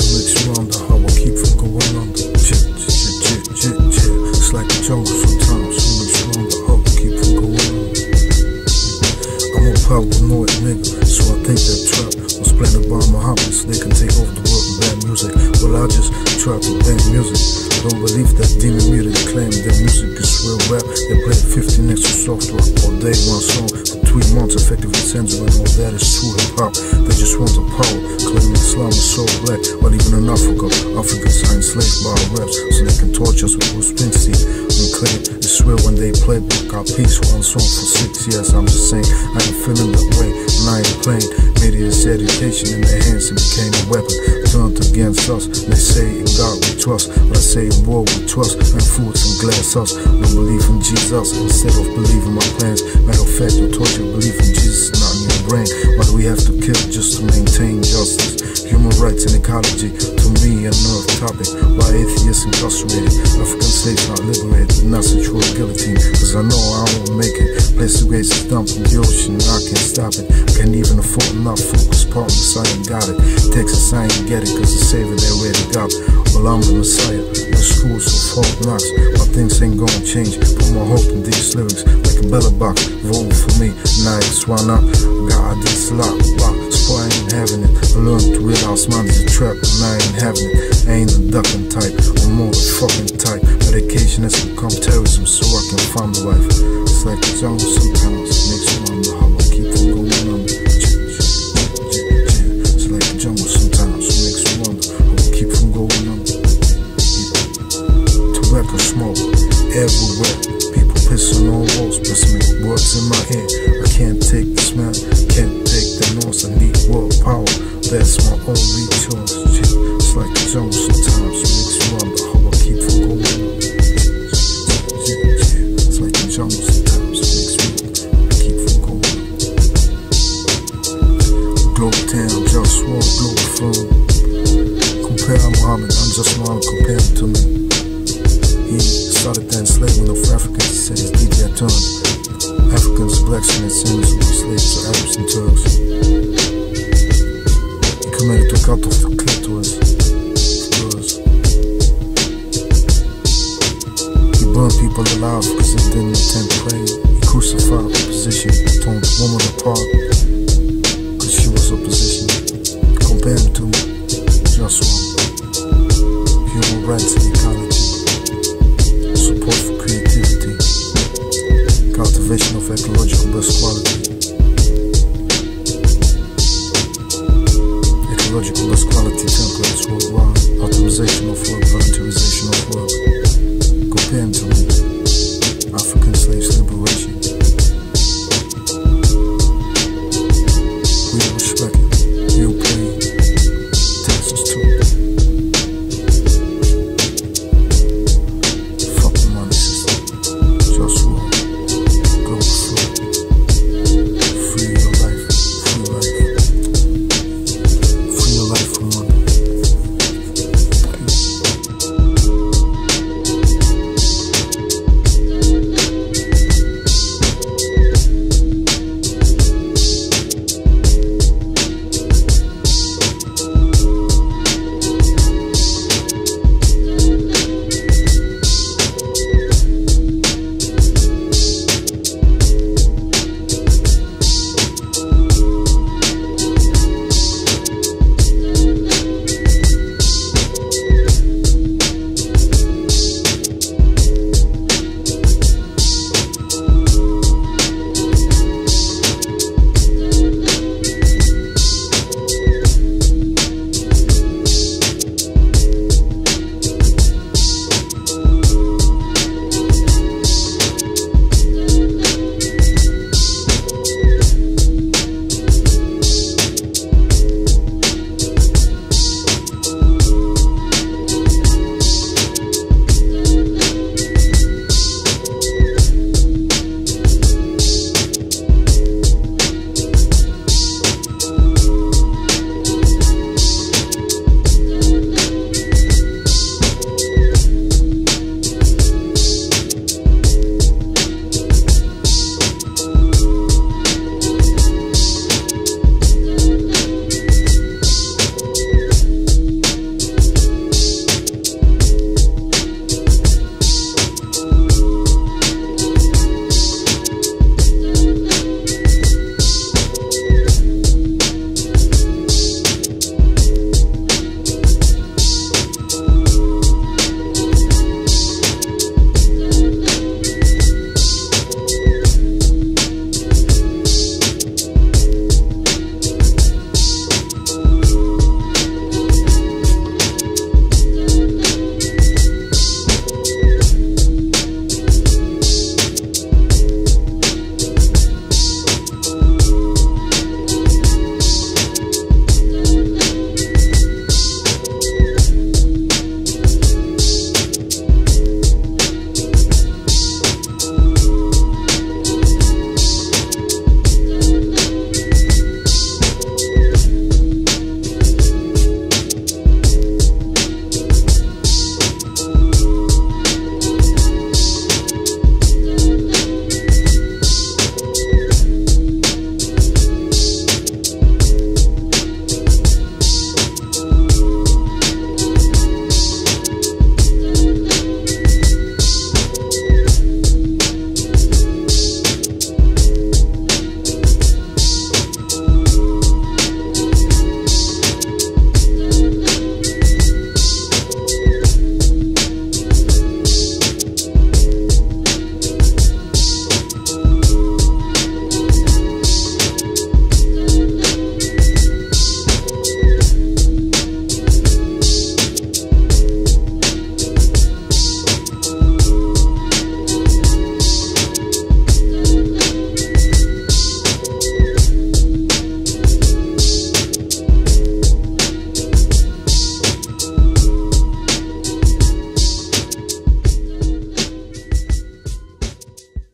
makes you wonder how I keep from going under. It's like the jungle sometimes. What makes you wonder how I keep from going under. I'm a paranoid nigga, so I think that trap was planted by my hobbies. They can take over the world with bad music. Well, I just try to bang music. Don't believe that demon media claim that music is real rap. They play 50 next to soft rock all day, one song for 3 months, effectively censoring all that is true hip-hop. They just want the power, claiming Islam is so black. But even in Africa, Africans are enslaved by our raps, so they can torture us with Bruce Springsteen and claim it's real when they play our piece, one song for 6 years. I'm just saying, I ain't feeling that way, and I ain't playing. Media's education in their hands, it became a weapon turned against us. They say in God we trust, but I say in war we trust, and foods and glass us. We believe in Jesus instead of believing my plans. Matter of fact, you taught you believe in Jesus, not in your brain. Why do we have to kill just to maintain justice? Human rights and ecology, to me a nerve topic. Why atheists incarcerated, African slaves not liberated, not sexual guillotine, cause I know I won't make it. Place the grace is dumped in the ocean, I can't stop it. Can't even afford enough focus partners, I ain't got it. Texas, I ain't get it, cause the savior they already got. Well, I'm the Messiah, the schools of hope knocks. My things ain't gonna change, put my hope in these lyrics. Like a bella box, vote for me, nice, why not? God, this lock, so I ain't having it. I learned to realize mine is a trap, and I ain't having it. I ain't a ducking type, I'm more the fucking type. Medication has become terrorism, so I can find the life. It's like the jungle sometimes, makes you wonder how I keep from going under. It's like the jungle sometimes, makes you wonder how I keep from going under. Tobacco smoke everywhere, people pissing on walls, pressing words in my head. I can't take the smell, can't take the noise, I need world power, that's my only choice. It's like the jungle sometimes, makes you wonder how I keep from going under. It's like the jungle sometimes, makes me wonder how I keep from going under. Globalfirm, JustWar, Globalfirm. Compare Muhammad, I'm just want to compare him to me. He started the enslavement of Africans, he said his DJ turned Africans, blacks and descendants who were slaves to Arabs and Turks. He committed to cut off the clitoris for us. He burned people alive because they didn't attend prayer. He crucified opposition, torn the woman apart because she was opposition. Compare him to me, JustWar. Human rights and ecology, support for creativity, cultivation of ecological best quality, ecological best quality templates worldwide, optimization of work, voluntarization of work.